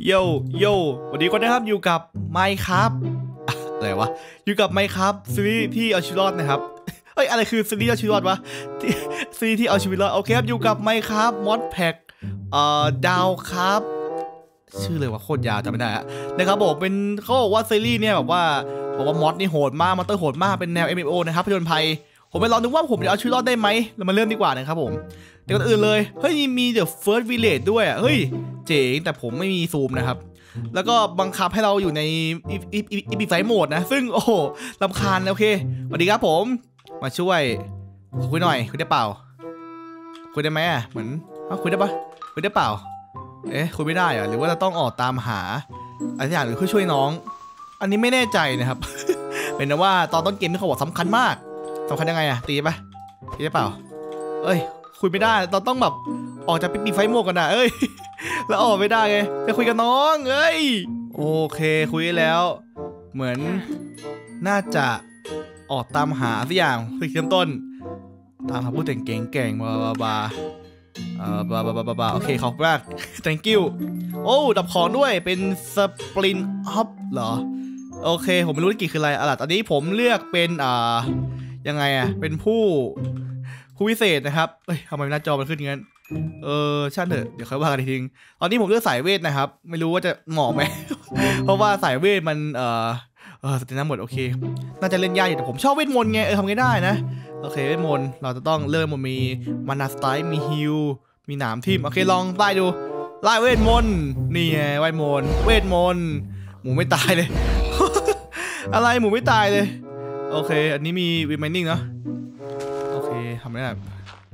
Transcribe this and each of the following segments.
โยโย่วันนี้ก็นะครับอยู่กับไมค์ครับอะไรวะอยู่กับไมค์ครับซีรีส์ที่เอาชีวิตรอดนะครับเอ้ยอะไรคือซีรีส์เอาชีวิตรอดวะซีรีส์ที่เอาชีวิตรอดโอเคครับอยู่กับไมค์ครับมอดแพ็กดาวครับชื่อเลยว่าโคตรยาวจำไม่ได้อะนะครับผมเป็นเขาบอกว่าซีรีส์เนี่ยแบบว่ามอดนี่โหดมากมอนเตอร์โหดมากเป็นแนว MMO นะครับผจญภัยผมไปลองดูว่าผมจะเอาชีวิตรอดได้ไหมเรามาเริ่มดีกว่านะครับผมเดี๋ยวก่อนอื่นเลยเฮ้ยมี The First Village ด้วยอ่ะเฮ้ยเจ๋งแต่ผมไม่มีซูมนะครับแล้วก็บังคับให้เราอยู่ในอีพิไฟโหมดนะซึ่งโอ้โหรำคาญโอเคสวัสดีครับผมมาช่วยคุยหน่อยคุยได้เปล่าคุยได้ไหมอ่ะเหมือนคุยได้ปะคุยได้เปล่าคุยไม่ได้อ่ะหรือว่าเราต้องออกตามหาอะไรอย่างหรือช่วยน้องอันนี้ไม่แน่ใจนะครับ เป็นนะว่าตอนต้นเกมที่เขาบอกสำคัญมากสำคัญยังไงอ่ะตีปะตีได้เปล่าเอ้ยคุยไม่ได้เราต้องแบบออกจากปิดไฟโหมดกันนะเอ้ย แล้วออกไม่ได้ไงจะคุยกับน้องเอ้ยโอเคคุยแล้ว เหมือนน่าจะออกตามหาสักอย่างคือเริ่มต้นตามหาผู้แต่งเก่งๆบาโอเคขอบคุณมาก thank you โอ้ดับของด้วยเป็นสปรินอัพเหรอโอเคผมไม่รู้ที่กี่คืออะไรอ่ะตอนนี้ผมเลือกเป็นยังไงอ่ะเป็นผู้พิเศษนะครับเอ้ยทำไมหน้าจอมันขึ้นอย่างนั้นช่างเถอะเดี๋ยวค่อยว่ากันทีนึงตอนนี้ผมเลือกสายเวทนะครับไม่รู้ว่าจะเหมาะไหม เพราะว่าสายเวทมันสเตนน้ำหมดโอเคน่าจะเล่นยากอยู่แต่ผมชอบเวทมนต์ไงทำไงได้นะโอเคเวทมนต์เราจะต้องเริ่มมันมีมานาสไตล์มีฮิลมีหนามทิ่มโอเคลองไล่ดูไล่เวทมนต์นี่ไงเวทมนต์หมูไม่ตายเลย อะไรหมูไม่ตายเลยโอเคอันนี้มีรีมายนิ่งเนาะโอเคทำไม่ได้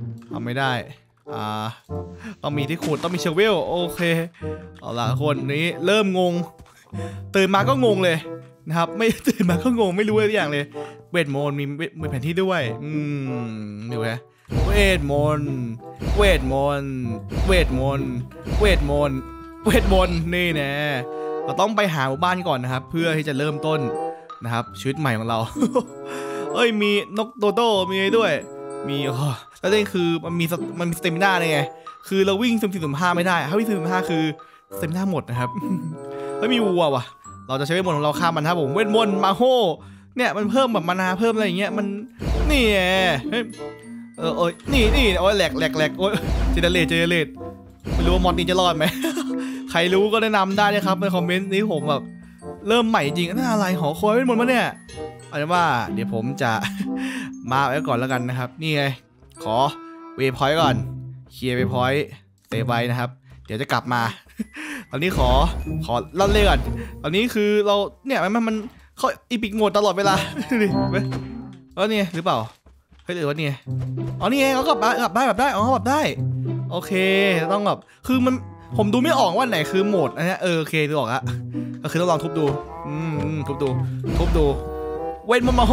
ต้องมีที่ขุดต้องมีเชลเวลโอเคเอาล่ะคนนี้เริ่มงงตื่นมาก็งงเลยนะครับไม่ตื่นมาก็งงไม่รู้อะไรอย่างเลยเวทมนต์มีแผนที่ด้วยดูฮะเวทมนต์นี่แน่เราต้องไปหาหมู่บ้านก่อนนะครับเพื่อที่จะเริ่มต้นนะครับชีวิตใหม่ของเรา เอ้ยมีนกโตโต้มีอะไรด้วยมีแล้วนี่คือมันมีสเตมิน่าไงคือเราวิ่งสุ่ม4 สุ่ม 5ไม่ได้ถ้าวิ่งสุ่ม4 สุ่ม 5คือสเตมิน่าหมดนะครับเฮ้ยมีวัวว่ะเราจะใช้เวทมนต์ของเราฆ่ามันครับผมเวทมนต์มาโฮเนี่ยมันเพิ่มแบบมานาเพิ่มอะไรอย่างเงี้ยมันนี่ไงนี่โอ้ยแหลกโอ้ยเจเนเรตไม่รู้ว่ามอดนี้จะรอดไหม ใครรู้ก็แนะนำได้นะครับในคอมเมนต์นี้ผมแบบเริ่มใหม่จริงนั่นอะไรหอคอยเวทมนต์มาเนี่ยเอาเป็นว่าเดี๋ยวผมจะ มาไว้ก่อนแล้วกันนะครับนี่ไงขอเวพอยต์ก่อนเคลียร์เวพอยต์เซฟไว้นะครับเดี๋ยวจะกลับมา ตอนนี้ขอเล่าเรื่องก่อนตอนนี้คือเราเนี่ยมันเขาอีพิกโหมดตลอดเวลา ดิแล้วนี่หรือเปล่าเฮ้ยหรือว่านี่อ๋อนี่ไงเขากลับได้แบบได้อ๋อแบบได้โอเคต้องแบบคือมันผมดูไม่ออกว่าไหนคือโหมดอันนี้โอเคดูออกอะก็คือต้องลองทุบดูทุบดูเวทมนต์มาโฮ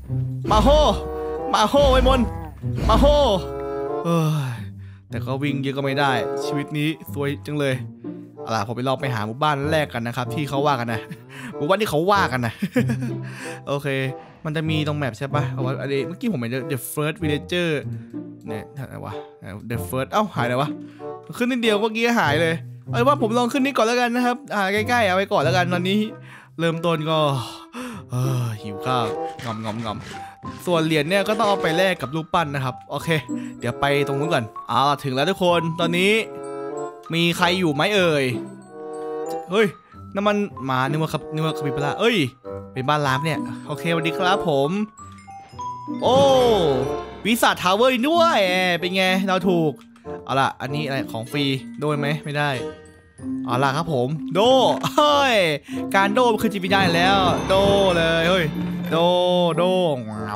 เวทมนต์มาโฮแต่ก็วิ่งเยอะก็ไม่ได้ชีวิตนี้สวยจังเลยเอาล่ะผมไปลองไปหาหมู่บ้านแรกกันนะครับที่เขาว่ากันนะหมู่บ้านที่เขาว่ากันนะ โอเคมันจะมีตรงแมปใช่ปะเอาไว้อันนี้เมื่อกี้ผมเห็น The First Villager เนี่ยอะไรวะ The First เอ้าหายเลยวะขึ้นนิดเดียวเมื่อกี้หายเลยเอาว่าผมลองขึ้นนี้ก่อนแล้วกันนะครับใกล้ๆเอาไปก่อนแล้วกันตอนนี้เริ่มต้นก็หิวข้าวงอมส่วนเหรียญเนี่ยก็ต้องเอาไปแลกกับรูปปั้นนะครับโอเคเดี๋ยวไปตรงนู้นก่อนถึงแล้วทุกคนตอนนี้มีใครอยู่ไหมเอ่ยเฮ้ยน้ำมันมานึกว่าคาปิบาร่าเอ้ยเป็นบ้านล้างเนี่ยโอเคสวัสดีครับผมโอ้วิสาทาวเวอร์ด้วยเป็นไงเราถูกเอาล่ะอันนี้อะไรของฟรีโดนไหมไม่ได้เอาล่ะครับผมโดเฮ้ยการโดคือจิตวิญญาณแล้วโดเลยเฮ้ยโดงับ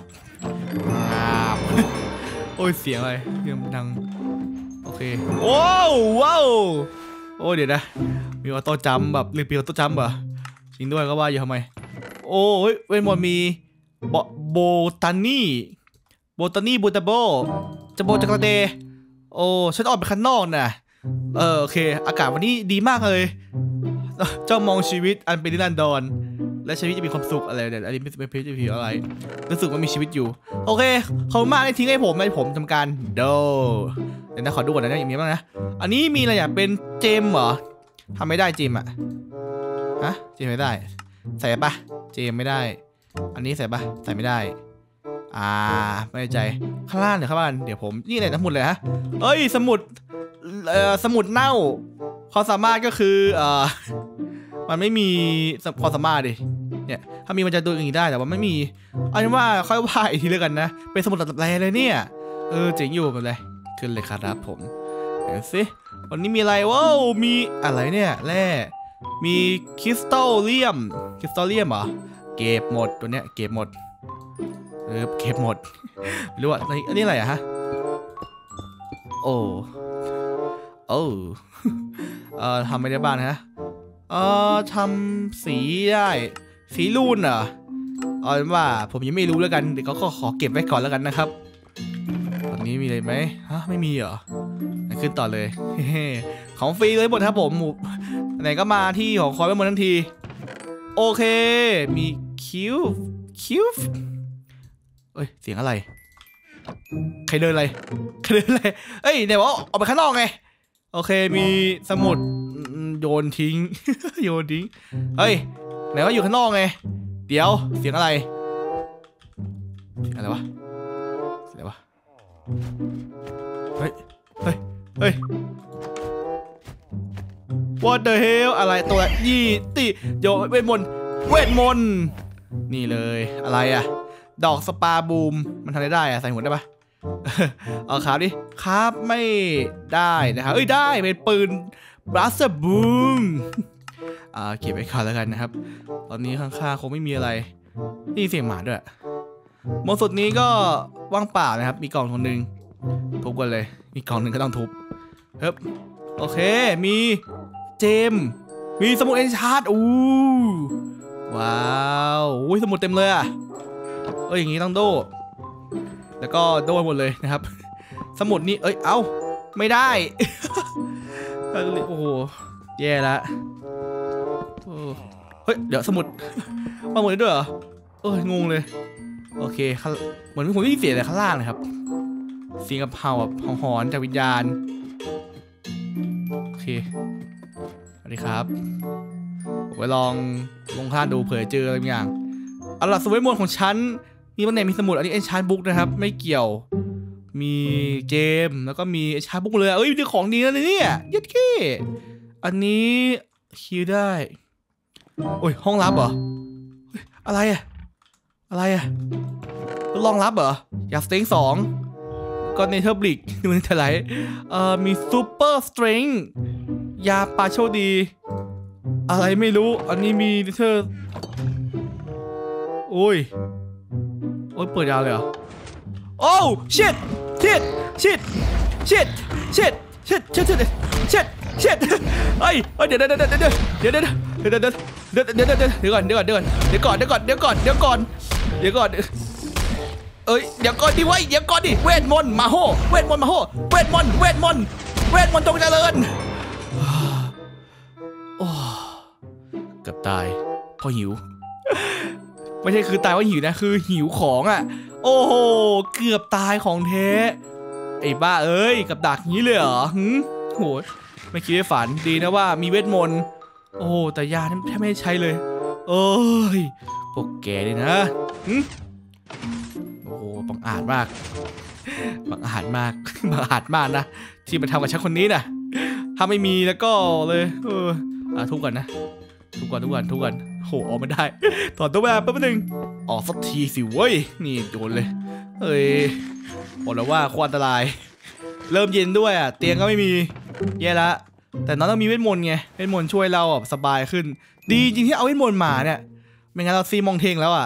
โอ้ยเสียงอะไรเสียงดังโอเคว้าวโอ้เดี๋ยวนะมีออโต้จัมป์แบบหรือปีออโต้จัมป์เหรอจริงด้วยก็ว่าอยู่ทำไมโอ้ยเวนมอนมีโบตานี่บูตาโบจะโบจากระเดโอ้ฉันออกไปข้างนอกนะโอเคอากาศวันนี้ดีมากเลยเจ้ามองชีวิตอันเป็นนิรันดรและชีวิตจะมีความสุขอะไรเดี๋ยวอันนี้ไม่เป็นผีอะไรรู้สึกว่ามีชีวิตอยู่โอเคขอบคุณมากที่ทิ้งให้ผมทำการเดี๋ยวนะขอดูก่อนนะอย่างนี้บ้างนะอันนี้มีอะไรอย่างเป็นเจมเหรอทำไม่ได้เจมอะฮะเจมไม่ได้ใส่ปะเจมไม่ได้อันนี้ใส่ปะใส่ไม่ได้ไม่ใจข้างล่างเดี๋ยวข้างล่างเดี๋ยวผมนี่อะไรสมุดเลยฮะเอ้ยสมุดเน่าความสามารถก็คือมันไม่มีความสามารถดิเนี่ยถ้ามีมันจะดูอย่างนี้ได้แต่ว่าไม่มีเอาเป็นว่าค่อยว่าอีกทีแล้วกันนะเป็นสมุดตัดแปลเลยเนี่ยเจ๋งอยู่แบบเลยขึ้นเลยครับผมเดี๋ยวสิวันนี้มีอะไรว้าวมีอะไรเนี่ยแร่มีคริสตัลเลียมเหรอเก็บหมดตัวเนี้ยเก็บหมดเก็บหมดไม่รู้ว่าอันนี้อะไรอะฮะโอ้ทำไม่ได้บ้างฮะทำสีได้สีรูนเหรอเอาเป็นว่าผมยังไม่รู้แล้วกันเดี๋ยวก็ขอเก็บไว้ก่อนแล้วกันนะครับตอนนี้มีอะไรไหมฮะไม่มีเหรอขึ้นต่อเลย ของฟรีเลยหมดครับผมไหนก็มาที่ของคอยไว้หมดทันทีโอเคมีคิวเอ้ยเสียงอะไรใครเดินอะไรเอ้ยเดี๋ยวออกไปข้างนอกไงโอเคมีสมุดโยนทิ้ง เฮ้ยไหนว่าอยู่ข้างนอกไงเดี๋ยวเสียงอะไรวะเฮ้ย What the hell อะไรตัวยี่ติโยเวทมนต์นี่เลยอะไรอะดอกสปาบูมมันทำได้อะใส่หัวได้ปะเอาครับดิครับไม่ได้นะครับได้เป็นปืนบลัสเตอร์บูมเก็บไว้ก่อนแล้วกันนะครับตอนนี้ข้างๆคงไม่มีอะไรนี่เสียงหมาด้วยบนสุดนี้ก็ว่างเปล่านะครับมีกล่องนึงทุบกันเลยมีกล่องนึงก็ต้องทุบครับโอเคมีเจมมีสมุดเอนชาร์ดว้าวสมุดเต็มเลยอะอย่างนี้ต้องโดแล้วก็โดนหมดเลยนะครับสมุดนี่เอ้าไม่ได้ โอ้โหแย่ละเดี๋ยวสมุดมาหมดเลยด้วยเหรองงเลยโอเคเหมือนผมได้ยินเสียงอะไรข้างล่างเลยครับเสียงกระเพราแบบหอนจากวิญญาณโอเคสวัสดีครับผมไปลองลงข้างดูเผื่อเจออะไรบางอย่างเอาล่ะสมุดมนต์ของฉันมีตำแหน่งมีสมุดอันนี้เอนชาร์ดบุ๊กนะครับไม่เกี่ยวมีเกมแล้วก็มีเอนชาร์ดบุ๊กเลยมีของดีนะเนี่ยยัดเก้อันนี้คิวได้ห้องลับเหรออะไรอะลองลับเหรออยากสเต็ง2ก็เนเธอร์บลิกมันเท่าไหร่มีซูเปอร์สเตรงยาปลาโชดีอะไรไม่รู้อันนี้มีเนเธอร์เปิดยาวเลยเหรอโอ้ชิตเดี๋ยวก่อนดิเวทมนต์มาโฮเวทมนต์จงเจริญเกือบตายเพราะหิวไม่ใช่คือตายว่าหิวนะคือหิวของอ่ะโอ้โหเกือบตายของเทไอ้บ้ากับดักนี้เลยเหรอโหไม่คิดไม่ฝันดีนะว่ามีเวทมนต์โอ้แต่ยาแทบไม่ใช้เลยพวกแกเลยนะโอ้โหบังอาจมากนะที่มาทำกับฉันคนนี้นะถ้าไม่มีแล้วก็เลยทุกกันโหออกไม่ได้ถอนตัวแบบแป๊บนึงออกสักทีสิเว้ยนี่โดนเลยบอกแล้วว่าควรอันตรายเริ่มเย็นด้วยเตียงก็ไม่มีแย่ละแต่น้องต้องมีเวทมนต์ไงเวทมนต์ช่วยเราสบายขึ้นดีจริงที่เอาเวทมนต์มาเนี่ยไม่งั้นเราซีมองเทงแล้ว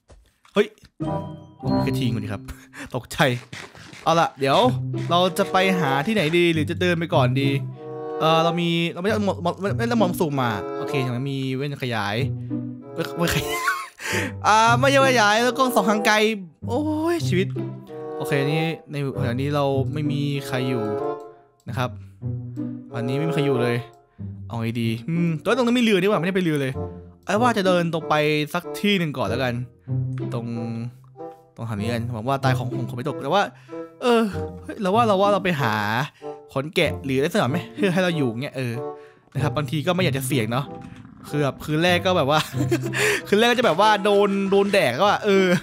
กระทิงคนนี้ครับตกใจเอาล่ะเดี๋ยวเราจะไปหาที่ไหนดีหรือจะเดินไปก่อนดีเราไม่ได้หมดสูบมาโอเคอย่างนั้นมีเว้นขยายไม่ใช่ขยายแล้วก็2 ทางไกลโอ้ยชีวิตโอเคนี่ในแถวนี้เราไม่มีใครอยู่นะครับอันนี้ไม่มีใครอยู่เลยเอาไงดีตรงนั้นไม่เรือนี่หว่าไม่ได้ไปเรือเลยว่าจะเดินตรงไปสักที่หนึ่งก่อนแล้วกันตรงทางนี้กันหวังว่าตายของผมไม่ตกแต่ว่าเราว่าเราไปหาขนแกะหรืออะไรสักอย่างไหมเพื่อให้เราอยู่เงี้ยนะครับบางทีก็ไม่อยากจะเสี่ยงเนาะคือแบบคืนแรกก็แบบว่า คืนแรกก็จะแบบว่าโดนแดกก็ว่า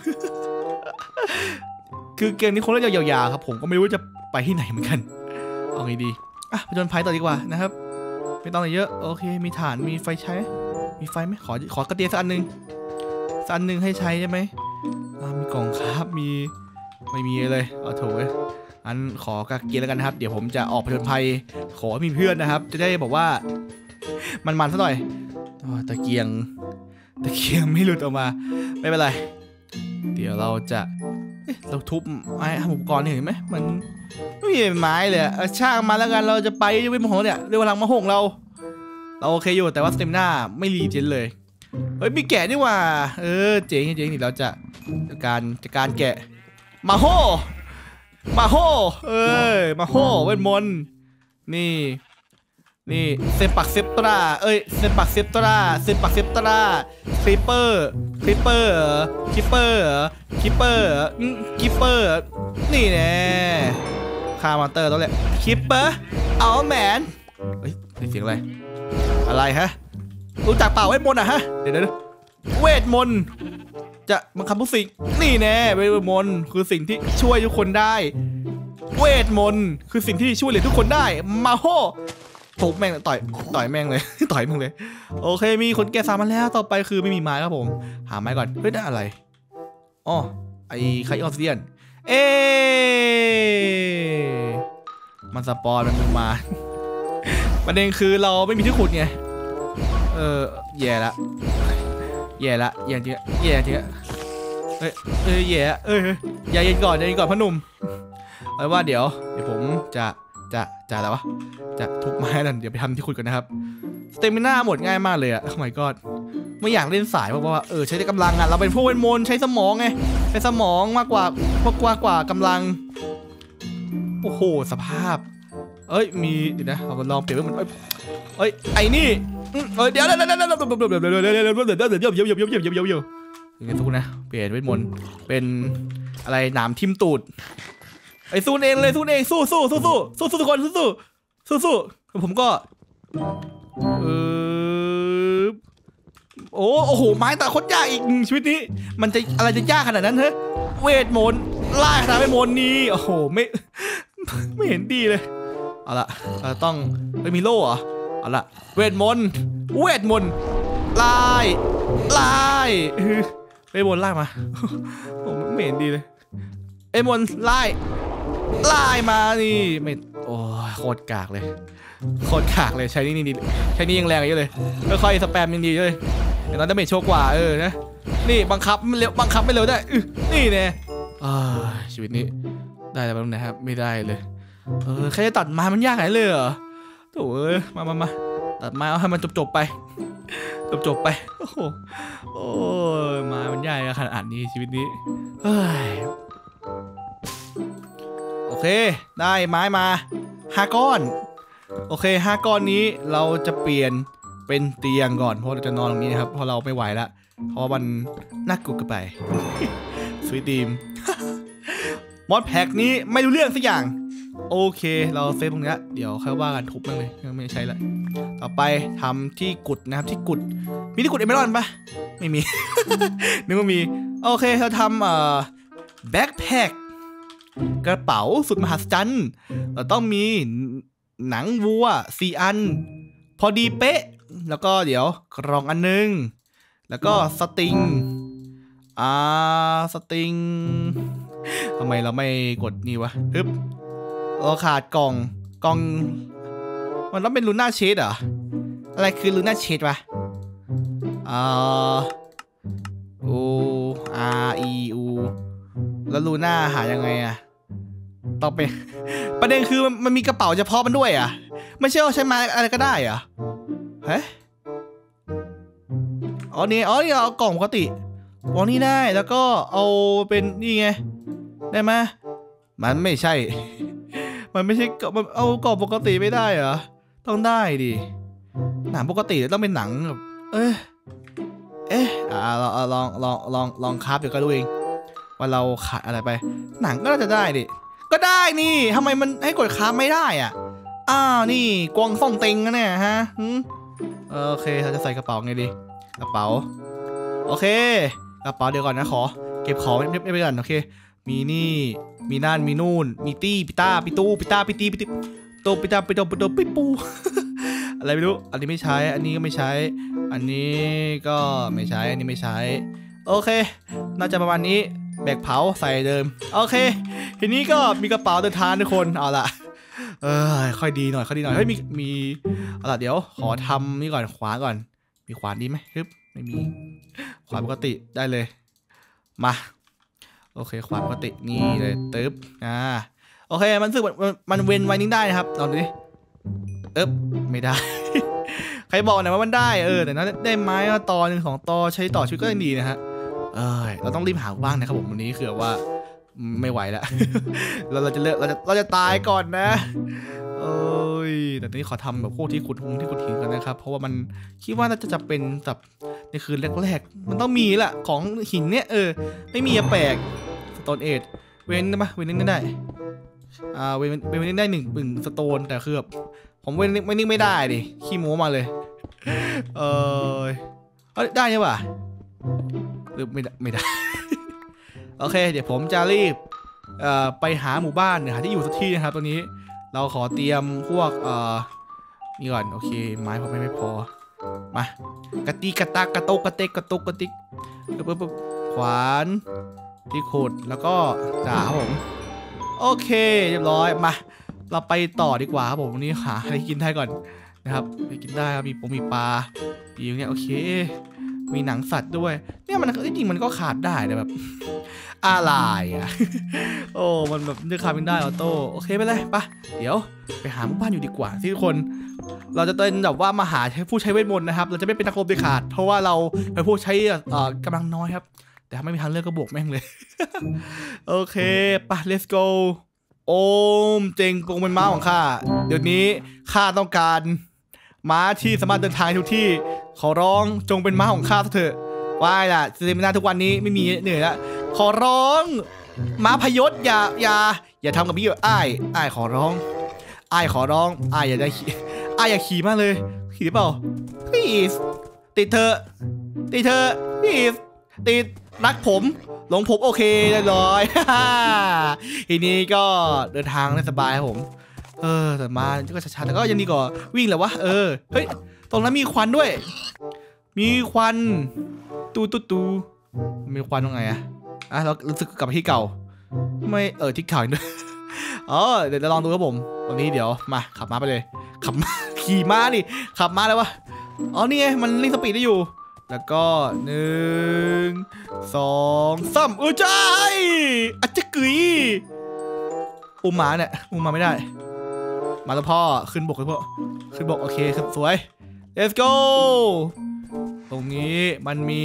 คือเกมนี้คงเล่นยาวๆครับผมก็ไม่รู้จะไปที่ไหนเหมือนกันเอาไงดีผจญภัยต่อดีกว่านะครับไม่ต้องอะไรเยอะโอเคมีฐานมีไฟใช้มีไฟไหมขอกระเตียงสักอันหนึ่งให้ใช้ใช่ไหมมีกล่องครับไม่มีเลยเอาโถอันขอกระเกียร์แล้วกันนะครับเดี๋ยวผมจะออกผจญภัยขอมีเพื่อนนะครับจะได้บอกว่ามันซะหน่อยตะเกียงไม่หลุดออกมาไม่เป็นไรเดี๋ยวเราจะเราทุบไม้ทำอุปกรณ์เห็นไหมมันไม่มีไม้เลยช่างมาแล้วกันเราจะไปเว้ยมโหเนี่ยเรื่องพลังมโหเราโอเคอยู่แต่ว่าสเต็มหน้าไม่รีเจนเลยมีแกะนี่ว่าเจ๋งนี่เราจะการแกะมาโหมาโหเวทมนต์นี่เซปักเซปตราเซปักเซปตราคลิปเปอร์นี่แน่คามอนเตอร์แล้วแหละคลิปเปอร์เอาแมนเสียงอะไรฮะรู้จักเปล่าเวทมนต์ฮะเดี๋ยวเวทมนต์จะบังคับทุกสิ่งนี่แน่เวทมนต์คือสิ่งที่ช่วยทุกคนได้เวทมนต์คือสิ่งที่ช่วยเหลือทุกคนได้มาโหทุบแม่งต่อยแม่งเลย ต่อยแม่งเลยโอเคมีคนแก่สามมาแล้วต่อไปคือไม่มีไม้ครับผมหาไม้ก่อนได้อะไรไอ้ไคออฟเซียนมันสปอนมันมา ประเด็นคือเราไม่มีที่ขุดไงแย่ละจริงแย่จริงอย่าเย็นก่อนพ่อหนุ่มเอาว่าเดี๋ยวผมจะอะไรวะจะทุบไม้นั่นเดี๋ยวไปทำที่ขุดกันนะครับสเตมิน่าหมดง่ายมากเลยโอ้ my god ไม่อยากเล่นสายเพราะว่าใช้กำลังเราเป็นพวกเวทมนต์ใช้สมองไงใช้สมองมากกว่ากำลังโอ้โหสภาพมีเดี๋ยวนะเราลองเปลี่ยนเวทมนต์ไอ้นี่เดี๋ยวยังไงทุกนะเปลี่ยนเวทมนต์เป็นอะไรหนามทิ่มตูดสู้เองสู้ทุกคนสู้ผมก็โอ้โหไม้แต่คนยากอีกชีวิตนี้มันจะอะไรจะยากขนาดนั้นเฮ้เวทมนต์ไล่ขนาดเวทมนต์นี้โอ้โหไม่เห็นดีเลยเอาละต้องไม่มีโล่เหรอเอาละเวทมนต์ไล่เวทมนต์ไล่มาผมไม่เห็นดีเลยเวทมนต์ไล่มานี่ไม่โอ้โคตรกากเลยใช้นี่ยังแรงเยอะเลยค่อยๆสแปมยังดีเลยแต่ตอนดาเมจโชว์กว่านะนี่บังคับไม่เร็วได้นี่แน่ชีวิตนี้ได้แต่บ้างนะครับไม่ได้เลยแค่จะตัดไม้มันยากไหนเลยเหรอโถ่มาตัดไม้เอาให้มันจบไปโอ้ไม้มันยากขนาดนี้ชีวิตนี้โอเคได้ไม้มา5 ก้อนโอเค5 ก้อนนี้เราจะเปลี่ยนเป็นเตียงก่อนเพราะเราจะนอนตรงนี้นะครับเพราะเราไม่ไหวแล้วเพราะมันน่ากลัวเกินไปสวีทดีมมอดแพ็กนี้ไม่รู้เรื่องสักอย่างโอเคเราเซฟตรงนี้เดี๋ยวค่อยว่ากันทุบมันเลยไม่ใช่ละต่อไปทำที่กุดนะครับที่กุดมีที่กุดเอเมอรัลด์ปะไม่มี นึกว่ามีโอเคเราทำแบ็คแพ็คกระเป๋าสุดมหัศจรรย์เราต้องมีหนังวัว4 อันพอดีเป๊ะแล้วก็เดี๋ยวกรองอันนึงแล้วก็สติงทำไมเราไม่กดนี่วะฮึบเราขาดกล่องมันต้องเป็นลูน่าเชดเหรออะไรคือลูน่าเชดวะUแล้วลูน่าหายังไงต้องไปประเด็นคือมันมีกระเป๋าเฉพาะมันด้วยไม่ใช่ว่าใช้ไม้อะไรก็ได้เฮ้ยนี่เอากล่องปกตินี่ได้แล้วก็เอาเป็นนี่ไงได้ไหมมันไม่ใช่มันเอากล่องปกติไม่ได้เหรอต้องได้ดิหนังปกติต้องเป็นหนังแบบลองคราฟเดี๋ยวก็ดูเองว่าเราขาดอะไรไปหนังก็น่าจะได้ดิก็ได้นี่ทำไมมันให้กดคราฟไม่ได้นี่กวางซ่องเต็งนะเนี่ยฮะโอเคเราจะใส่กระเป๋าไงดีกระเป๋าโอเคกระเป๋าเดี๋ยวก่อนนะขอเก็บของไม่ไปก่อนโอเคมีนี่มีนั่นมีนู่นมีตี้ปิต้าปิตู้ปิต้าปิตีปิติโตปิต้าปิโตปิโตปิปูอะไรไม่รู้อันนี้ไม่ใช้อันนี้ก็ไม่ใช้อันนี้ก็ไม่ใช้อันนี้ไม่ใช้โอเคน่าจะประมาณนี้แบกเผาใส่เดิมโอเคทีนี้ก็มีกระเป๋าเดินทางทุกคนเอาละค่อยดีหน่อยเฮ้ยมีเอาละเดี๋ยวขอทำนี่ก่อนขวานก่อนมีขวานดีไหมฮึบไม่มีขวานปกติได้เลยมาโอเคขวานปกตินี่เลยตึ๊บโอเคมันรู้สึกมันเว้นไว้นิ่งได้นะครับตอนนี้ไม่ได้ ใครบอกนะว่ามันได้แต่นั้นได้ไม้ตอ1 2 ตอใช้ต่อชีวิตก็ยังดีนะฮะเราต้องรีบหาบ้างนะครับผมวันนี้คือว่าไม่ไหวแล้ว เราจะตายก่อนนะแต่ตอนนี้ขอทำแบบพวกที่ขุดหินกันนะครับเพราะว่ามันคิดว่าน่าจะเป็นแบบในคืนแรกๆมันต้องมีแหละของหินเนี่ยไม่มีแปลกสโตนเอจเว้นได้ปะเว้นนิ่งได้เว้นได้1 สโตนแต่คือแบบผมเว้นนิ่งไม่ได้ดิขี้โม้มาเลยได้ใช่ป่ะหรือไม่ได้ โอเคเดี๋ยวผมจะรีบไปหาหมู่บ้านหาที่อยู่สักที่นะครับตัวนี้เราขอเตรียมพวกนี่ก่อนโอเคไม้ผมไม่พอมากระติกระตักกระโตกกระเตกกระตุกกระติกปุ๊บขวานที่ขุดแล้วก็จ่าครับผมโอเคเรียบร้อยมาเราไปต่อดีกว่าครับผมวันนี้หาอะไรกินได้ก่อนนะครับไปกินได้ครับมีปลาปีกเนี่ยโอเคมีหนังสัตว์ด้วยเนี่ยมันจริงมันก็ขาดได้แต่แบบอะไรโอ้มันแบบเลือกขาดเป็นได้ออโต้โอเคไปเลยปะเดี๋ยวไปหาหมู่บ้านอยู่ดีกว่าที่ทุกคนเราจะเป็นแบบว่ามาหาผู้ใช้เวทมนต์นะครับเราจะไม่เป็นนักรบเด็ดขาดเพราะว่าเราเป็นผู้ใช้กำลังน้อยครับแต่ถ้าไม่มีทางเลือกก็บวกแม่งเลย โอเคปะ let's go โอมเจงปงเป็นม้าของข้าเดี๋ยวนี้ข้าต้องการม้าที่สามารถเดินทางทุกที่ขอร้องจงเป็นม้าของข้าเถอะว่าล่ะสเตมินาทุกวันนี้ไม่มีเหนื่อยแล้วขอร้องม้าพยศอย่าทำกับพี่อ้ายขอร้องอ้ายอย่าได้อ้ายอย่าขี่มากเลยขี่ได้เปล่า please ติดเธอ please ติดรักผมหลงผมโอเคเรียบร้อย ทีนี้ก็เดินทางได้สบายครับผมแต่มาก็ช้าๆแต่ก็ยังดีกว่าวิ่งแหละวะเฮ้ยตรงนั้นมีควันด้วยมีควันตูมีควันตรงไหนเรารู้สึกกลับไปที่เก่าไม่ที่เก่าด้วยเดี๋ยวจะลองดูครับผมตรงนี้เดี๋ยวมาขับม้าไปเลยขับม้าขี่ม้าดิขับม้าแล้ววะนี่ไงมันเร่งสปีดได้อยู่แล้วก็1 2 3จ้ายอาจจะกึ๋ยอุ้มหมาเนี่ยอุ้มมาไม่ได้มาแล้วพ่อขึ้นบกเลยพ่อขึ้นบกโอเคครับสวย let's go ตรงนี้มันมี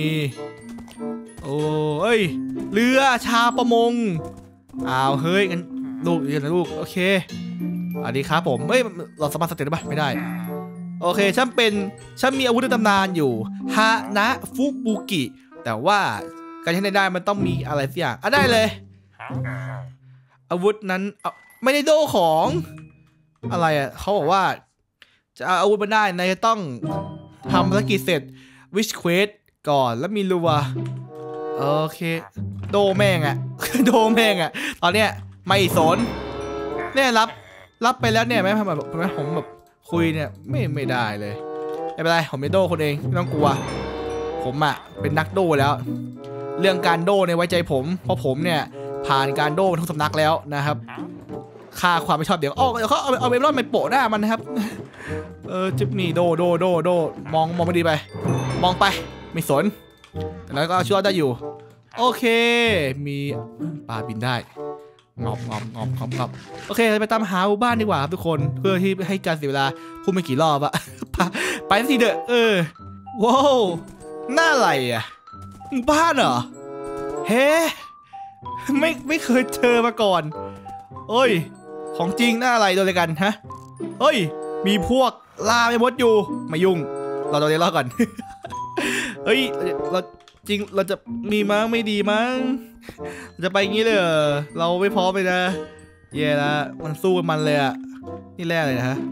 เรือชาประมงเฮ้ยงั้นลูกเรียนนะลูกโอเคสวัสดีครับผมเราสามารถสเตตได้ปะไม่ได้โอเคฉันมีอาวุธในตำนานอยู่ฮานะฟุบุกิแต่ว่าการใช้ได้มันต้องมีอะไรสักอย่างได้เลยอาวุธนั้นไม่ได้โดของอะไรเขาบอกว่าจะเอาอาวุธมาได้นายจะต้องทำภารกิจเสร็จวิชเควสก่อนแล้วมีรัวโอเคโดแม่งตอนเนี้ยไม่สนเนี่ยรับไปแล้วเนี่ยไหมผมแบบคุยเนี่ยไม่ได้เลยไม่เป็นไรผมเป็นโดคนเองไม่ต้องกลัวผมเป็นนักโดแล้วเรื่องการโดเนี่ยไว้ใจผมเพราะผมเนี่ยผ่านการโดทุกสำนักแล้วนะครับค่าความไม่ชอบเดี๋ยวเขาเอาเบลล์ไปโปะหน้ามันนะครับจิ๊บนี่โดมองไม่ดีไปมองไปไม่สนแล้วก็ช่วยได้อยู่โอเคมีปลาบินได้งอบโอเคไปตามหาหมู่บ้านดีกว่าครับทุกคนเพื่อที่ให้การเสียเวลาพูดไม่กี่รอบไปสิเด้อว้าวหน้าอะไรหมู่บ้านเหรอเฮ้ไม่เคยเจอมาก่อนของจริงหน้าอะไรโดนอะไรกันฮะมีพวกล่าไม่มดอยู่มายุ่งเราเดี๋ยวรอก่อนเราจะมีมั้งไม่ดีมั้งจะไปงี้เลยเราไม่พร้อมเลยนะแย่ละมันสู้มันเลยนี่แร่เลยนะฮะ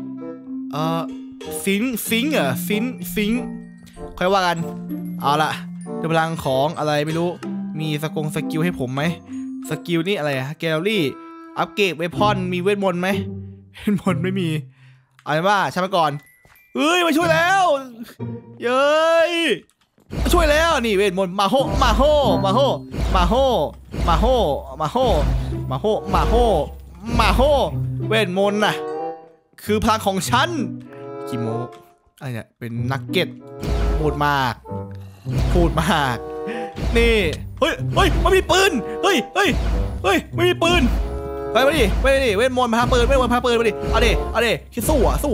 ซิงเหรอซิงค่อยว่ากันเอาละด้วยพลังของอะไรไม่รู้มีสกิลให้ผมไหมสกิลนี่อะไรอะแกลเลอรี่อัปเกรดเวพอนมีเวทมนต์ไหมเวทมนต์ไม่มีเอาเป็นว่าใช้มาก่อนเอ้ยมาช่วยแล้วเย้ยมาช่วยแล้วนี่เวทมนต์มาโฮเวทมนต์น่ะคือพลังของฉันกิโมอะไรเนี่ยเป็นนักเก็ตพูดมากนี่เฮ้ยมันมีปืนเฮ้ยไม่มีปืนไปมาดิเวทมนต์พาปืนมาดิเอาดิคิดสู้อ่ะส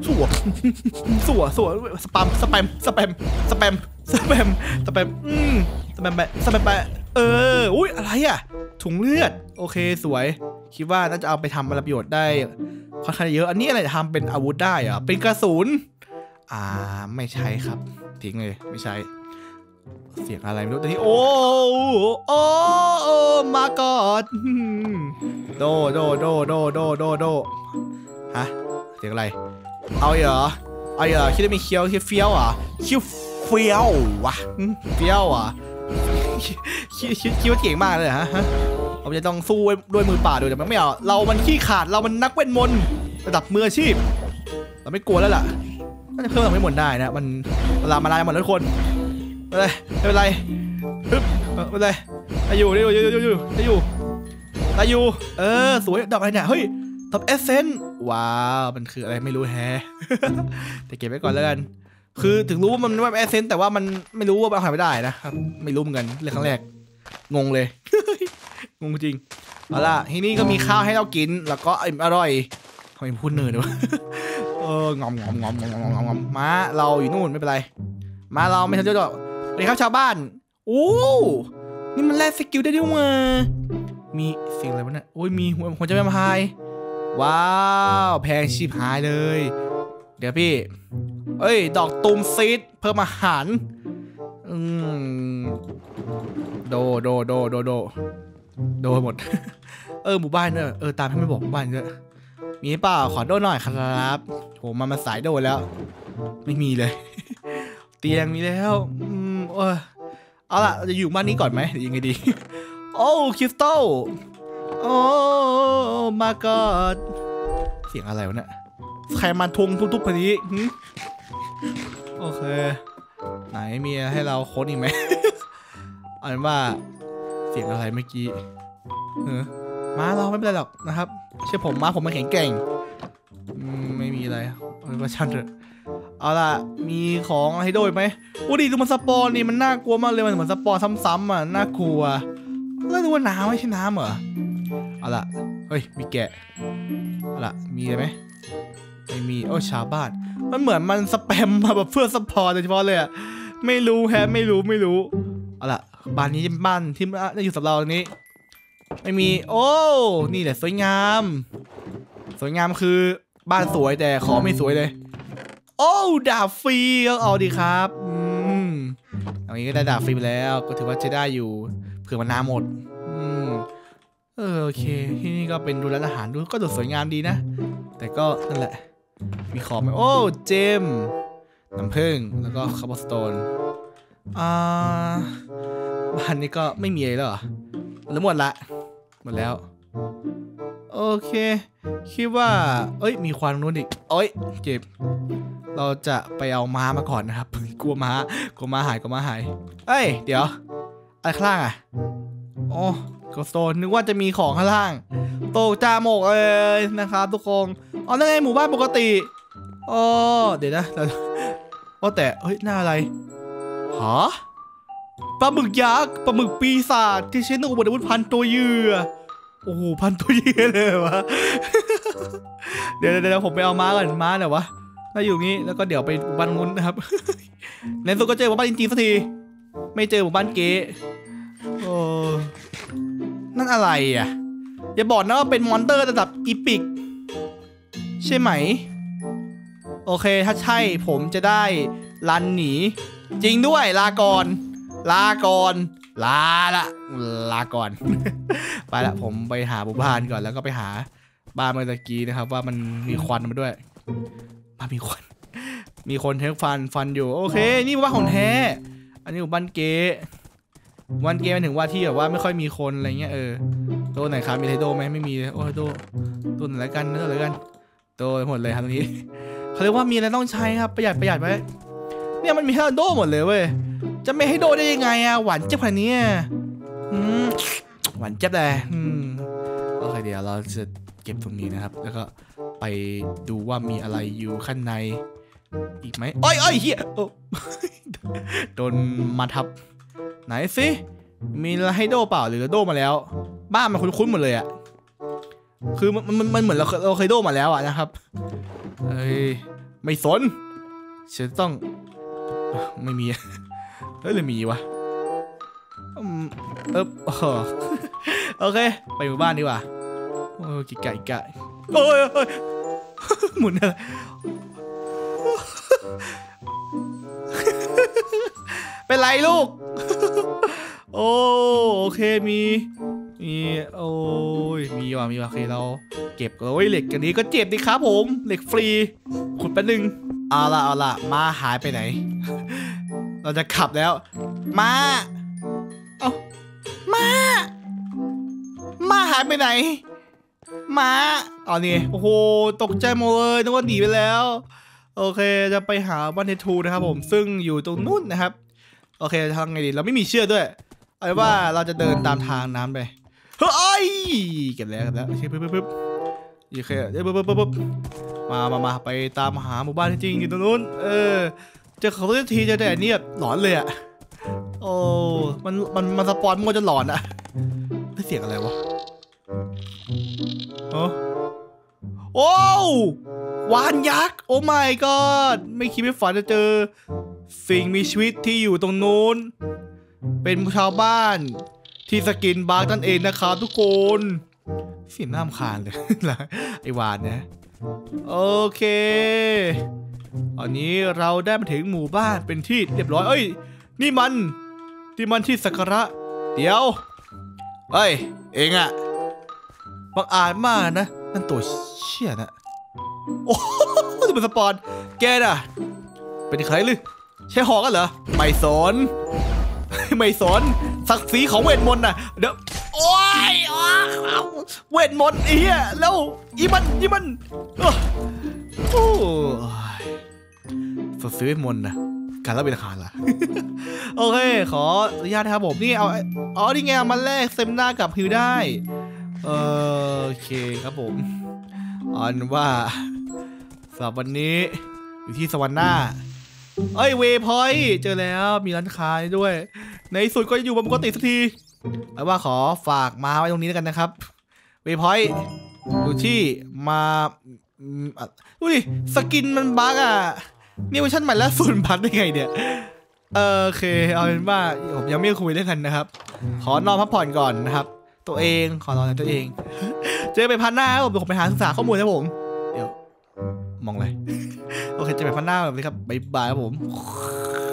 แปมอุ้ยอะไรอ่ะถุงเลือดโอเคสวยคิดว่าน่าจะเอาไปทำประโยชน์ได้ค่อนข้างเยอะอันนี้อะไรทำเป็นอาวุธได้อะเป็นกระสุนไม่ใช่ครับทิ้งเลยไม่ใช่เสียงอะไรไม่รู้แต่ที่โอ้มากอดโดฮะเสียงอะไรเอาเหรอคิดว่ามีเคี้ยวเฟี้ยวอ่ะคิดว่าเก่งมากเลยฮะเราจะต้องสู้ด้วยมือเปล่าแต่ไม่เอาเรามันขี้ขาดเรามันนักเวทมนต์ระดับมืออาชีพเราไม่กลัวแล้วล่ะน่าจะเพิ่มเราไม่หมดได้นะมันเวลามาลายหมดทุกคนไม่เป็นไรได้อยู่สวยดอกอะไรเนี่ยเฮ้ยดอกเอเซนว้าวมันคืออะไรไม่รู้แฮะแต่เก็บไว้ก่อนแล้วกันคือถึงรู้ว่ามันว่าเอเซนแต่ว่ามันไม่รู้ว่าเอาหายไม่ได้นะครับไม่รู้เหมือนกันเรื่องครั้งแรกงงเลยงงจริงเอาล่ะที่นี่ก็มีข้าวให้เรากินแล้วก็อร่อยทำไมพูดเนิร์ดวะงอมม้าเราอยู่นู่นไม่เป็นไรม้าเราไม่ทำเยอะหรอกสวัสดีครับชาวบ้านโอ้นี่มันแลกสกิลได้ด้วยมั้ยมีเสียงอะไรวะเนี่ยโอ้ยมีหัวใจแวมไพร์ว้าวแพงชิบหายเลยเดี๋ยวพี่ดอกตูมซีดเพิ่มอาหารโดหมดหมู่บ้านเนี่ยตามให้ไม่บอกหมู่บ้านเยอะมีเปล่าขอโดหน่อยครับโหมาสายโดแล้วไม่มีเลยเตียงมีแล้วเอาล่ะจะอยู่บ้านนี้ก่อนไหมหรือยังไงดีโอ้คริสตัลโอ้มาก็เสียงอะไรวะเนี่ยใครมาทุบพอดีโอเคไหนมีให้เราค้นอีกไหมเอาเป็นว่าเสียงอะไรเมื่อกี้ม้าเราไม่เป็นไรหรอกนะครับเชื่อผมม้าผมมาแข็งแกร่งไม่มีอะไรเป็นว่าชันเถอะเอาล่ะมีของให้ด้วยไหมดิดูมันสปอนนี่มันน่ากลัวมากเลยมันเหมือนสปอนซ้ำๆอ่ะน่ากลัวแล้วดูว่าน้ำไม่ใช่น้ำเหรอเอาล่ะเฮ้ยมีแกะเอาล่ะมีอะไรไหมไม่มีชาวบ้านมันเหมือนมันสแปมมาแบบเพื่อสปอนโดยเฉพาะเลยอ่ะไม่รู้ไม่รู้เอาล่ะบ้านนี้เป็นบ้านที่น่าอยู่สำหรับเราตรงนี้ไม่มีนี่แหละสวยงามคือบ้านสวยแต่ของไม่สวยเลยดาบฟรีก็เอาดีครับอย่างนี้ก็ได้ดาบฟรีไปแล้วก็ถือว่าใช้ได้อยู่เผื่อมันน้ำหมดโอเคที่นี่ก็เป็นดูร้านอาหารดูก็ดูสวยงามดีนะแต่ก็นั่นแหละมีของไหมเจมน้ำผึ้งแล้วก็คาร์บอนสโตนบ้านนี้ก็ไม่มีอะไรแล้วเหรอหรือหมดแล้วโอเคคิดว่ามีควันนู้นอีกเจ็บเราจะไปเอาม้ามาก่อนนะครับกลัวม้าหายเดี๋ยวอะไรข้างล่างกดโซนนึกว่าจะมีของข้างล่างโตจาหมกเลยนะครับทุกคนนั่นไงหมู่บ้านปกติเดี๋ยวนะแต่หน้าอะไรหรอปลาหมึกยักษ์ปลาหมึกปีศาจที่ใช้ในอุบัติเหตุพันตัวเหยื่อโอ้โหพันตัวเหยื่อเลยวะ เดี๋ยวผมไปเอาม้าก่อนม้าเนี่ยวะน่าอยู่งี้แล้วก็เดี๋ยวไปหมู่บ้านนู้นนะครับ ในสุดก็เจอหมู่บ้านจริงๆสักทีไม่เจอหมู่บ้านเก๋นั่นอะไรอ่ะอย่าบอกนะว่าเป็นมอนเตอร์ระดับอีพิกใช่ไหมโอเคถ้าใช่ผมจะได้รันหนีจริงด้วยลาก่อนไปละผมไปหาหมู่บ้านก่อนแล้วก็ไปหาบ้านเมื่อกี้นะครับว่ามันมีควันมาด้วยมีควันมีคนเทคฟันอยู่โอเคนี่บ้านของแท้อันนี้บ้านเก๋มันถึงว่าที่แบบว่าไม่ค่อยมีคนอะไรเงี้ยโตไหนครับมีไทโดไหมไม่มีเลยโอ้โตไหนกันโตหมดเลยครับตรงนี้เขาเรียกว่ามีอะไรต้องใช้ครับประหยัดไว้เนี่ยมันมีไทโดหมดเลยเว้ยจะไม่ให้โดได้ยังไงอะหวานเจ็บขนาดนี้หวานเจ็บเลยโอเคเดี๋ยวเราจะเก็บตรงนี้นะครับแล้วก็ไปดูว่ามีอะไรอยู่ข้างในอีกไหมอ้อยเฮียโดนมาทับไหนสิมีไฮโดเปล่าหรือโดมาแล้วบ้านมันคุ้นๆหมดเลยอะคือมันเหมือนเราเคยโดมาแล้วอะนะครับไม่สนฉันต้องไม่มีเลยมีวะโอเคไปหมู่บ้านดีกว่าโอ้กิกะโอ้ยหมุนอะไรเป็นไรลูกโอเคมีโอ้ยมีว่ะโอเคเราเก็บเหล็กกันนี้ก็เจ็บดิครับผมเหล็กฟรีขุดแป๊บนึงเอาละมาหายไปไหนเราจะขับแล้วมาหายไปไหนมานี่โอ้โหตกใจหมดเลยนึกว่าหนีไปแล้วโอเคจะไปหาบ้านเททูนะครับผมซึ่งอยู่ตรงนู้นนะครับโอเคทางไงดีเราไม่มีเชือกด้วยเอาว่าเราจะเดินตามทางน้ำไปเฮ้ยเก็บแล้วโอเคปึ๊บโอเคปึ๊บมาไปตามหาหมู่บ้านที่จริงอยู่ตรงนู้นเจอเขาทีเจอแต่เนี่ยหลอนเลยอะโอ้มันสปอนมันจะหลอนอะได้เสียงอะไรวะโอ้วานยักษ์โอ้ my god ไม่คิดไม่ฝันจะเจอสิ่งมีชีวิตที่อยู่ตรงนู้นเป็นชาวบ้านที่สกินบาร์กนั่นเองนะครับทุกคนเสียงน่ารำคาญเลยไอวานนะโอเคตอนนี้เราได้มาถึงหมู่บ้านเป็นที่เรียบร้อยนี่มันที่สักการะเดี๋ยวเองอะบังอาจมากนะนั่นตัวเชี่ยนะโอ้จะเป็นสปอนแกน่ะเป็นใครหรือใช่หอกันเหรอไม่สนศักดิ์ศรีของเวทมนต์น่ะเดี๋ยวโอ้ยเวทมนต์เฮียแล้วอีมันโอ้ยศักดิ์ศรีเวทมนต์นะการรับเป็นราคาล่ะโอเคขออนุญาตนะครับผมนี่เอานี่ไงมาแลกเซมนากับฮิวได้โอเคครับผมอันว่าสำหรับวันนี้อยู่ที่สวรรค์หน้าเวพอยต์เจอแล้วมีร้านค้าด้วยในสุดก็อยู่ปกติสักทีเอาว่าขอฝากมาไว้ตรงนี้แล้วกันนะครับเวพอยต์ดูที่มาดูดิสกินมันบั๊กอ่ะนี่เวอร์ชันใหม่แล้วส่วนบั๊กได้ไงเนี่ยโอเคเอาเป็นว่าผมยังไม่คุยด้วยกันนะครับขอนอนพักผ่อนก่อนนะครับตัวเองขอนอนตัวเองเจอไปพันหน้าผมไปหาศึกษาข้อมูลนะผมเดี๋ยวมองอะไรโอเคเจอไปพันหน้าแบบนี้ครับบ๊ายบายครับผม